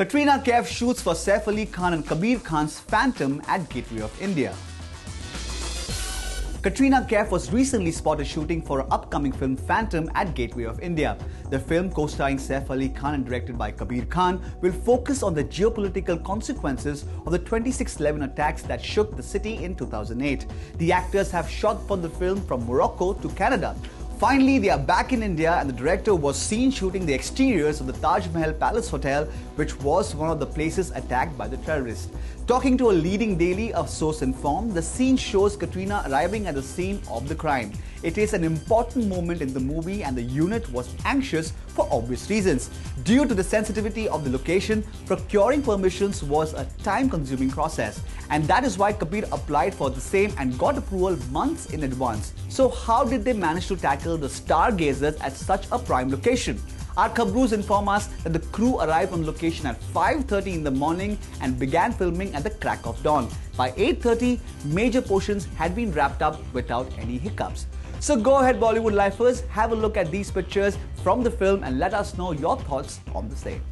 Katrina Kaif shoots for Saif Ali Khan and Kabir Khan's Phantom at Gateway of India. Katrina Kaif was recently spotted shooting for her upcoming film Phantom at Gateway of India. The film, co-starring Saif Ali Khan and directed by Kabir Khan, will focus on the geopolitical consequences of the 26/11 attacks that shook the city in 2008. The actors have shot for the film from Morocco to Canada. Finally, they are back in India and the director was seen shooting the exteriors of the Taj Mahal Palace Hotel, which was one of the places attacked by the terrorists. Talking to a leading daily, a source informed, the scene shows Katrina arriving at the scene of the crime. It is an important moment in the movie and the unit was anxious for obvious reasons. Due to the sensitivity of the location, procuring permissions was a time-consuming process. And that is why Kabir applied for the same and got approval months in advance. So how did they manage to tackle the stargazers at such a prime location? Our Khabroos inform us that the crew arrived on location at 5:30 in the morning and began filming at the crack of dawn. By 8:30, major portions had been wrapped up without any hiccups. So go ahead, Bollywood lifers, have a look at these pictures from the film and let us know your thoughts on the same.